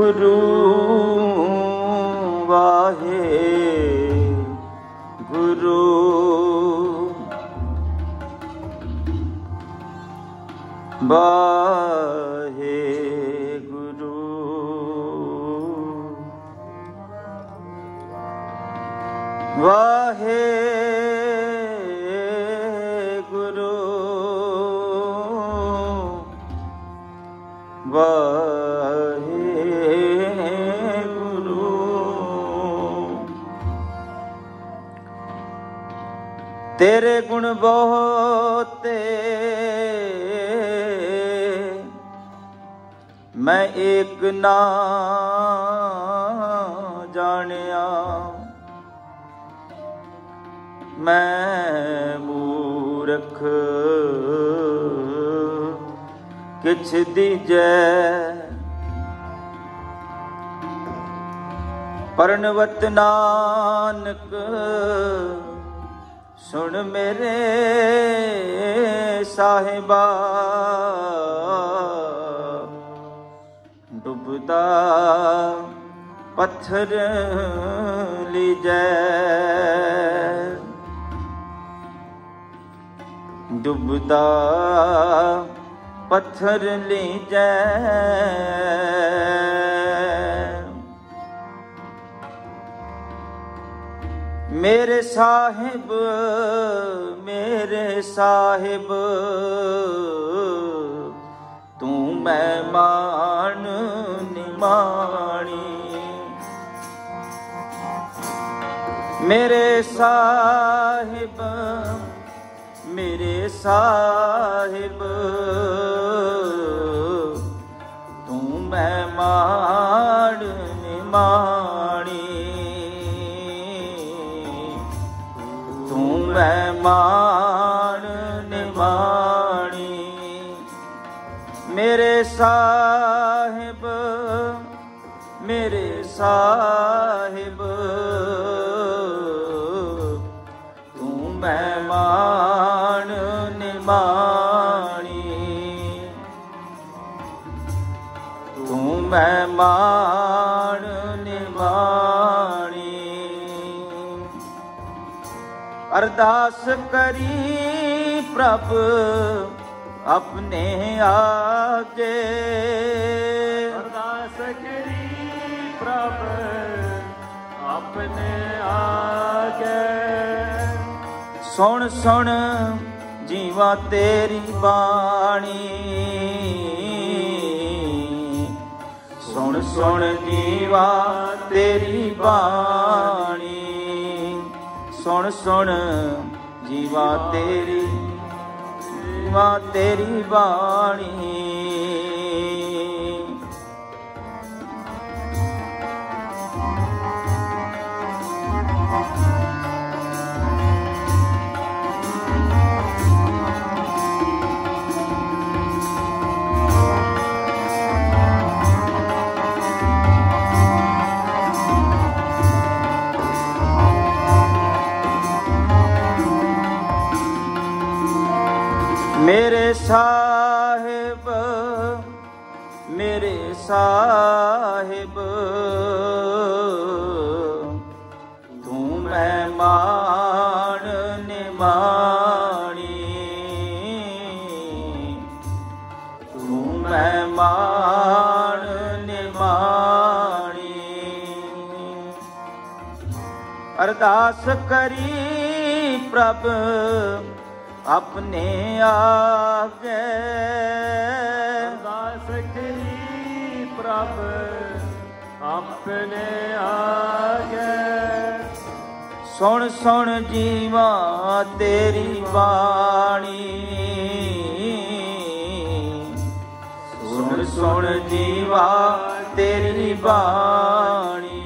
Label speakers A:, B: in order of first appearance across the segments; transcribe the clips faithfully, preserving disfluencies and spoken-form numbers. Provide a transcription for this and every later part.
A: गुरु वाहे गुरु वाहे गुरु वाहे गुरु वाहे गुरु तेरे गुण बहुते मैं एक ना जानिया मैं मूर्ख किछ दीजै परनवत नानक सुन मेरे साहिबा डुबदा पत्थर लीजै डुबदा पत्थर लीजै मेरे साहिब मेरे साहिब तू मैं मान निमाणी मेरे साहिब मेरे साहिब तू मैं मान निमाणी तू मैं मान निमाणी मेरे साहिब मेरे साहिब तू मैं मान निमाणी तू मैं मान निमाणी अरदास करी प्रभ अपने आगे
B: अरदास करी प्रभ अपने आगे
A: सुन सुन जीवा तेरी बाणी सुन सुन जीवा तेरी बाणी सुन सुन जीवा तेरी जीवा तेरी बाणी मेरे साहिब मेरे साहिब तू मैं मान निमाणी तू मैं मान निमाणी अरदास करी प्रभ अपने आगे
B: अरदास करी प्रभ अपने आगे
A: सुन सुन जीवा तेरी बाणी सुन सुन जीवा तेरी बाणी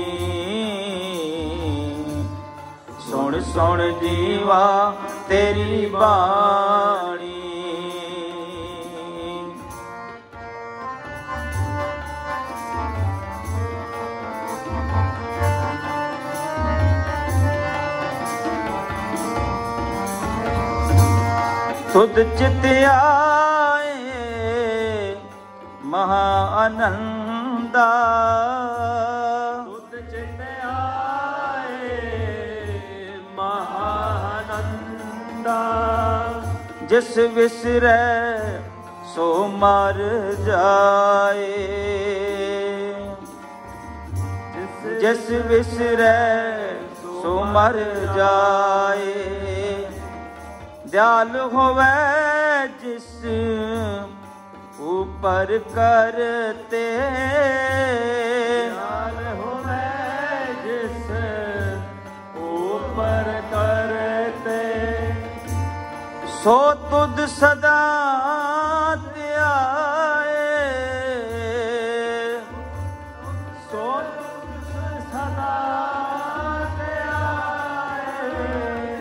A: सुन सुन जीवा तेरी बाणी तुद चित आए महा आनंद ਆਉਂਦਾ
B: ਤੁਧ ਚਿਤ ਆਏ ਮਹਾਨੰਦਾ
A: ਜਿਸ ਵਿਸਰੈ ਸੋ ਮਰ ਜਾਏ ਜਿਸ ਵਿਸਰੈ ਸੋ ਮਰ ਜਾਏ ਦਿਆਲ ਹੋਵੇ ਜਿਸ ਉਪਰ ਕਰਤੇ
B: ਦਿਆਲ ਹੋਵੇ ਜਿਸ ਉਪਰ ਕਰਤੇ
A: ਸੋ ਤੁਧ ਸਦਾ ਧਿਆਏ
B: ਸੋ ਤੁਧ ਸਦਾ ਧਿਆਏ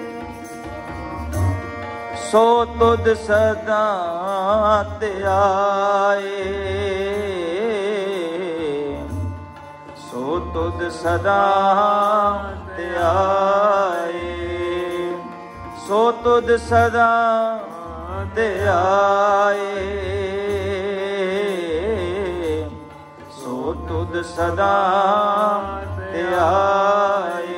A: ਸੋ ਤੁਧ ਸਦਾ ਧਿਆਏ ਸੋ ਤੁਧ ਸਦਾ ਧਿਆਏ ਸੋ ਤੁਧ ਸਦਾ ਧਿਆਏ ਸੋ ਤੁਧ ਸਦਾ ਧਿਆਏ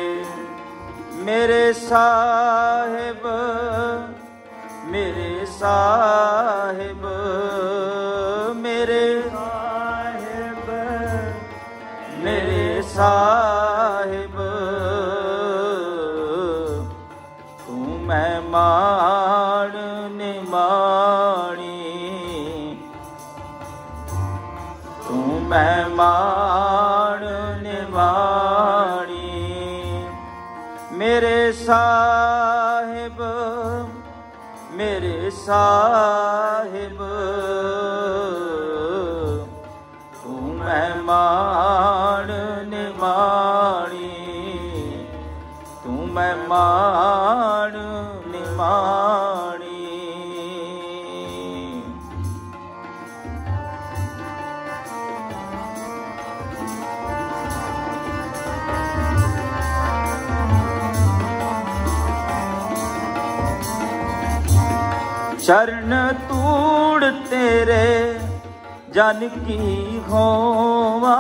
A: ਮੇਰੇ ਸਾਹਿਬ ਮੇਰੇ ਸਾਹਿਬ ਮੇਰੇ
B: ਸਾਹਿਬ
A: ਮੇਰੇ ਸਾਹਿਬ ਤੂੰ ਮਹਿਮਾਨ ਨਿਮਾਣੀ ਤੂੰ ਮਹਿਮਾਨ ਨਿਮਾਣੀ ਮੇਰੇ ਸਾਹਿਬ ਮੇਰੇ ਸਾਹਿਬ ਤੂੰ ਮਹਿਮਾਨ ਨਿਮਾਣੀ ਤੂੰ ਮਹਿਮਾਨ ਨਿਮਾਣੀ ਚਰਨ ਤੂੜ ਤੇਰੇ ਜਨ ਕੀ ਹੋਵਾ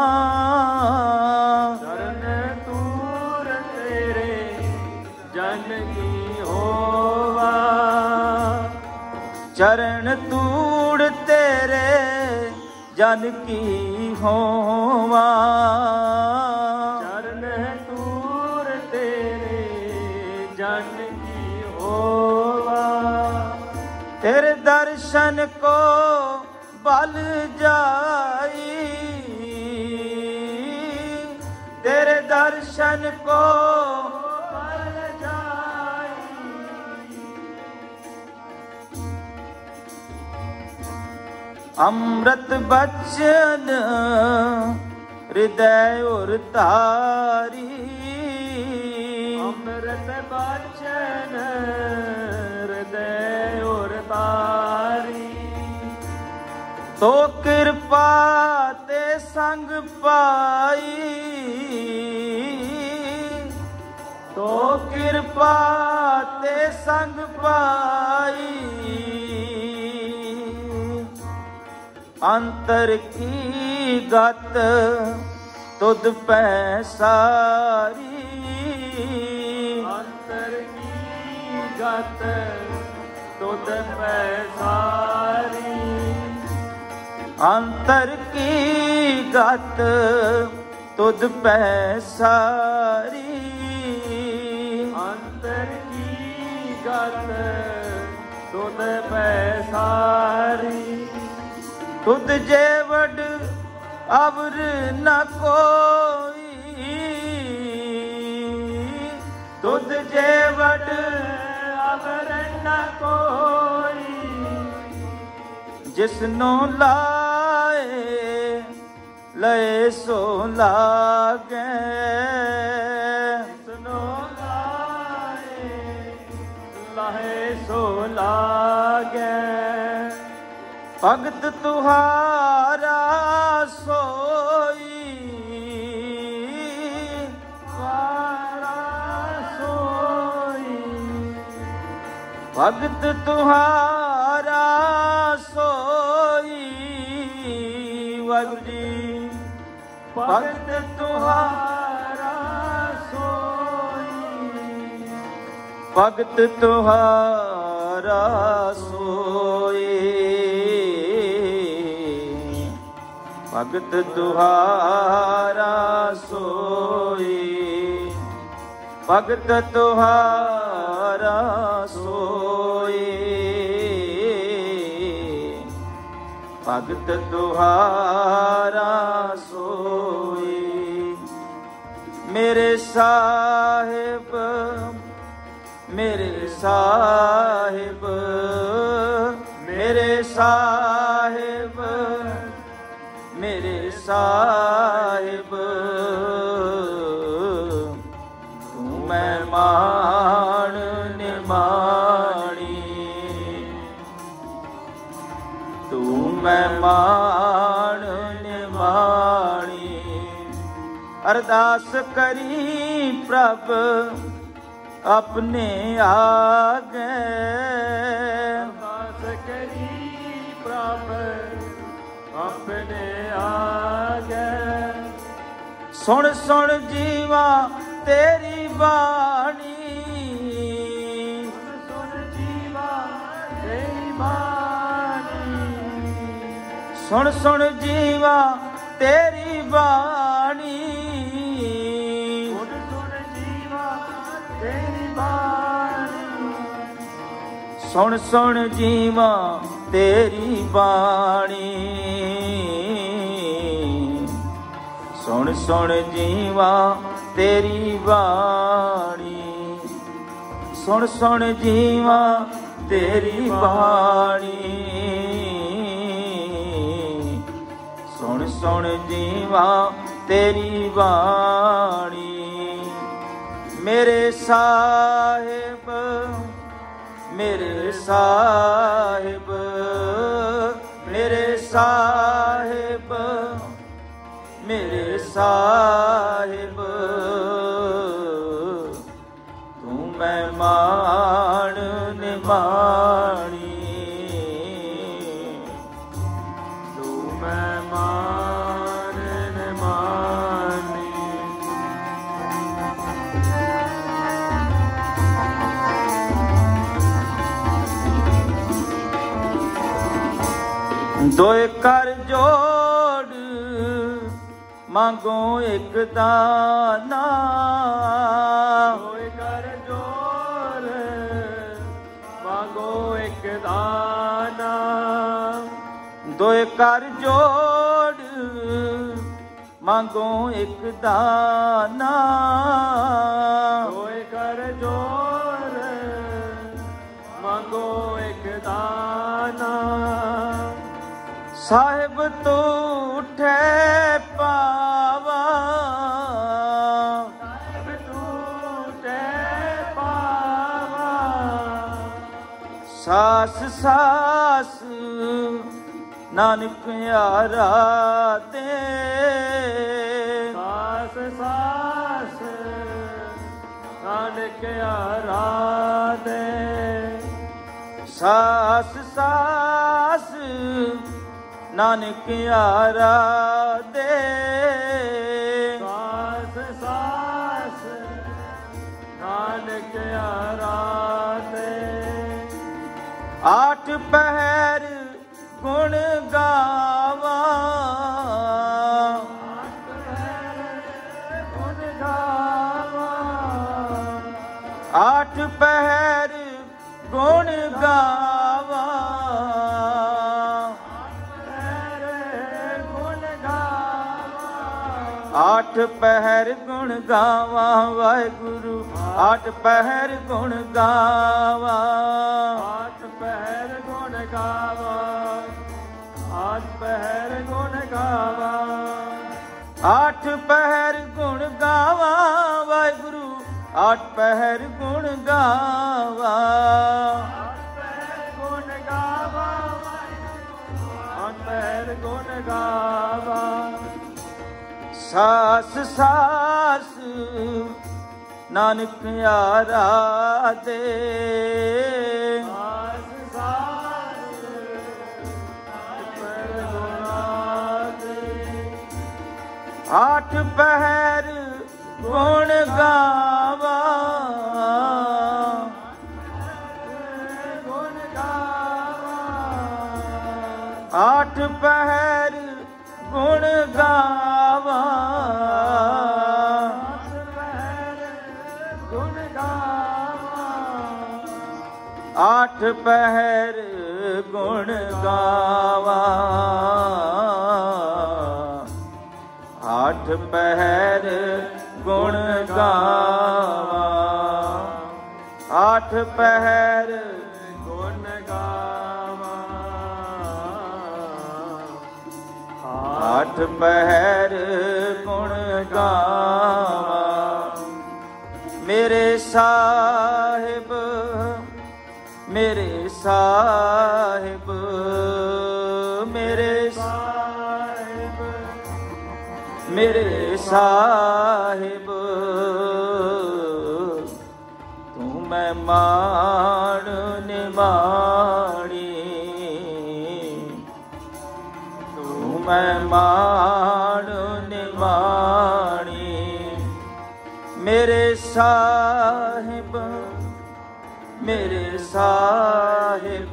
B: ਚਰਨ ਤੂੜ ਤੇਰੇ ਜਨ ਕੀ ਹੋਵਾ
A: ਚਰਨ ਤੂੜ ਤੇਰੇ ਜਨ ਕੀ ਹੋਵਾ
B: ਚਰਨ ਤੂੜ ਤੇਰੇ ਜਨ ਕੀ ਹੋਵਾ
A: ਤੇਰੇ ਦਰਸ਼ਨ ਕੋ ਬਲ ਜਾਈ ਤੇਰੇ ਦਰਸ਼ਨ ਕੋ
B: ਬਲ ਜਾਈ
A: ਅੰਮ੍ਰਿਤ ਬਚਨ ਹਿਰਦੈ ਉਰ ਧਾਰੀ
B: ਅੰਮ੍ਰਿਤ ਬਚਨ ਹਿਰਦੈ ਉਰ ਧਾਰੀ
A: ਤੋ ਕਿਰਪਾ ਤੇ ਸੰਗ ਪਾਈ ਤੋ ਕਿਰਪਾ ਤੇ ਸੰਗ ਪਾਈ ਅੰਤਰ ਕੀ ਗਤ ਤੁਧ ਪੈ ਸਾਰੀ
B: ਅੰਤਰ ਕੀ ਗਤ ਤੁਧ ਪੈ ਸਾਰੀ
A: ਅੰਤਰ ਕੀ ਗਤ ਤੁਧ ਪੈ ਸਾਰੀ
B: ਅੰਤਰ ਕੀ ਗਤ ਤੁਧ ਪੈ ਸਾਰੀ
A: ਤੁਧ ਜੇ ਵਡ ਅਵਰ ਨ ਕੋਈ ਤੁਧ ਜੇ ਵਡ
B: ਅਵਰ ਨ ਕੋਈ
A: ਜਿਸਨੂੰ ਲਾਏ ਲਏ ਸੋ ਲਾਗੇ
B: ਜਿਸਨੂੰ ਲਾਏ ਲਾਹੇ ਸੋ ਲਾਗੇ
A: ਭਗਤ ਤੁਹਾਰਾ ਸੋਈ
B: ਵਾਰਾ ਸੋਈ
A: ਭਗਤ ਤੁਹਾਰਾ ਸੋਈ ਵਾਹਿਗੁਰੂ ਜੀ। ਭਗਤ ਤੁਹਾਰਾ ਸੋਈ, ਭਗਤ ਤੁਹਾਰਾ ਸੋਈ, ਭਗਤ ਤੁਹਾਰਾ ਸੋਈ, ਭਗਤ ਤੁਹਾਰਾ ਸੋਈ, ਭਗਤ ਤੁਹਾਰਾ ਸੋਈ। ਮੇਰੇ ਸਾਹਿਬ ਮੇਰੇ ਸਾਹਿਬ ਮੇਰੇ ਸਾਹਿਬ ਮੇਰੇ ਸਾਹਿਬ ਤੂੰ ਮਹਿਮਾਨ ਨਿਮਾਣੀ, ਤੂੰ ਮਹਿਮਾਨ ਨਿਮਾਣੀ। ਅਰਦਾਸ ਕਰੀ ਪ੍ਰਭ ਆਪਣੇ ਆਗੇ,
B: ਅਰਦਾਸ ਕਰੀ ਪ੍ਰਭ ਆਪਣੇ ਆਗੇ।
A: ਸੁਣ ਸੁਣ ਜੀਵਾ ਤੇਰੀ ਬਾਣੀ,
B: ਸੁਣ ਜੀਵਾ ਤੇਰੀ ਬਾਣੀ,
A: ਸੁਣ ਸੁਣ ਜੀਵਾ ਤੇਰੀ ਬਾਣੀ,
B: ਸੁਣ ਸੁਣ ਜੀਵਾ ਤੇਰੀ ਬਾਣੀ,
A: ਸੁਣ ਸੁਣ ਜੀਵਾ ਤੇਰੀ ਬਾਣੀ, ਸੁਣ ਸੁਣ ਜੀਵਾ ਤੇਰੀ ਬਾਣੀ, ਸੁਣ ਸੁਣ ਜੀਵਾ ਤੇਰੀ ਬਾਣੀ, ਸੁਣ ਸੁਣ ਜੀਵਾ ਤੇਰੀ ਬਾਣੀ। ਮੇਰੇ ਸਾਹਿਬ ਮੇਰੇ ਸਾਹਿਬ ਮੇਰੇ ਸਾਹਿਬ ਮੇਰੇ ਸਾਹਿਬ ਤੂੰ ਮਹਿਮਾਨ ਨਿਮਾਣੀ,
B: ਤੂੰ ਮਹਿਮਾਨ ਨਿਮਾਣੀ।
A: ਦੋਏ ਕਰ ਜੋੜ ਮੰਗੋ ਇੱਕ ਦਾਨਾ,
B: ਦੋਏ ਕਰ ਜੋੜ ਮੰਗੋ ਇੱਕ ਦਾਨਾ,
A: ਦੋਏ ਕਰ ਜੋੜ ਮੰਗੋ ਇੱਕ ਦਾਨਾ,
B: ਦੋਏ ਕਰ ਜੋੜ ਮੰਗੋ ਇੱਕ ਦਾਨਾ।
A: ਸਾਹਿਬ ਤੂੰ ਉਠੇ ਪਾਵਾ,
B: ਸਾਹਿਬ ਤੂੰ ਤੇ ਪਾਵਾ,
A: ਸਾਸ ਸਾਸ ਨਾਨਕ ਯਾਰਾ ਦੇ,
B: ਸਾਸ ਸਾਸ ਨਾਨਕ ਯਾਰਾ ਦੇ,
A: ਸਾਸ ਸਾਸ ਨਾਨਕ ਯਾਰਾ ਦੇ,
B: ਸਾਸ ਸਾਸ ਨਾਨਕ ਯਾਰਾ ਦੇ।
A: ਆਠ ਪਹਿਰ ਗੁਣ ਗਾਵਾ,
B: ਗੁਣ ਗਾਵਾ,
A: ਆਠ ਪਹਿਰ ਗੁਣ ਗਾਵਾ,
B: ਗੁਣ ਗਾਵਾ,
A: ਆਠ ਪਹਿਰ ਗੁਣ ਗਾਵਾ ਵਾਹਿਗੁਰੂ, ਆਠ ਪਹਿਰ ਗੁਣ ਗਾਵਾ,
B: ਆਠ ਪਹਿਰ ਗੁਣ ਗਾਵਾ, ਆਠ ਪਹਿਰ ਗੁਣ ਗਾਵਾ,
A: ਆਠ ਪਹਿਰ ਗੁਣ ਗਾਵਾ ਵਾਹਿਗੁਰੂ, ਆਠ ਪਹਿਰ ਗੁਣ ਗਾਵਾ,
B: ਆਠ ਪਹਿਰ ਗੁਣ ਗਾਵਾ, ਆਠ ਪਹਿਰ ਗੁਣ ਗਾਵਾ।
A: ਸਾਸ ਸਾਸ ਨਾਨਕ ਯਾਰਾ ਦੇ,
B: ਸਾਸ ਸਾਸ ਨਾਨਕ ਗੁਣਾ ਦੇ,
A: आठ पहर गुण गावा
B: गुण गावा
A: आठ पहर गुण गावा
B: आठ पहर गुण गावा
A: आठ पहर गुण गावा आठ पहर गुण गावा आठ पहर
B: गुण गावा
A: आठ पहर गुण गावा मेरे साहिब मेरे साहिब मेरे
B: साहिब
A: मेरे साहिब तू मैं मान निमाणी तू मैं मान निमाणी मेरे साहिब मेरे साहिब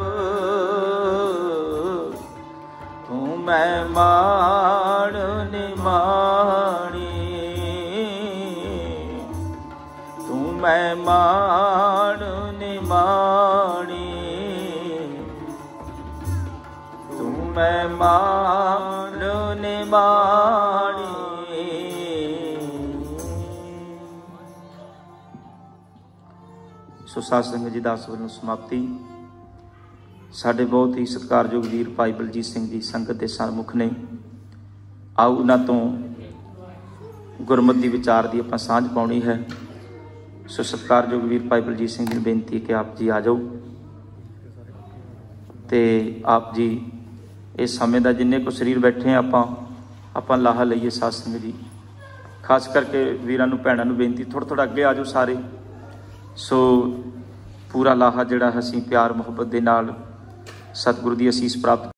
A: तू मैं मान निमाणी तू मैं मान निमाणी तू मैं मान निमाणी। ਸੋ ਸਾਧ ਸੰਗਤ ਜੀ ਦਾਸ ਵੱਲੋਂ ਸਮਾਪਤੀ। ਸਾਡੇ ਬਹੁਤ ਹੀ ਸਤਿਕਾਰਯੋਗ ਵੀਰ ਭਾਈ ਬਲਜੀਤ ਸਿੰਘ ਜੀ ਸੰਗਤ ਦੇ ਸਨਮੁਖ ਨੇ। ਆਓ ਉਹਨਾਂ ਤੋਂ ਗੁਰਮਤਿ ਦੀ ਵਿਚਾਰ ਦੀ ਆਪਾਂ ਸਾਂਝ ਪਾਉਣੀ ਹੈ। ਸੋ ਸਤਿਕਾਰਯੋਗ ਵੀਰ ਭਾਈ ਬਲਜੀਤ ਸਿੰਘ ਜੀ ਨੂੰ ਬੇਨਤੀ ਹੈ ਕਿ ਆਪ ਜੀ ਆ ਜਾਓ ਤੇ ਆਪ ਜੀ ਇਸ ਸਮੇਂ ਦਾ ਜਿੰਨੇ ਕੁ ਸਰੀਰ ਬੈਠੇ ਆ ਆਪਾਂ ਆਪਾਂ ਲਾਹਾ ਲਈਏ। ਸਾਧ ਸੰਗਤ ਜੀ ਖਾਸ ਕਰਕੇ ਵੀਰਾਂ ਨੂੰ ਭੈਣਾਂ ਨੂੰ ਬੇਨਤੀ ਥੋੜ੍ਹਾ ਥੋੜ੍ਹਾ ਅੱਗੇ ਆ ਜਾਓ ਸਾਰੇ। ਸੋ ਪੂਰਾ ਲਾਹਾ ਜਿਹੜਾ ਅਸੀਂ ਪਿਆਰ ਮੁਹੱਬਤ ਦੇ ਨਾਲ ਸਤਿਗੁਰੂ ਦੀ ਅਸੀਸ ਪ੍ਰਾਪਤ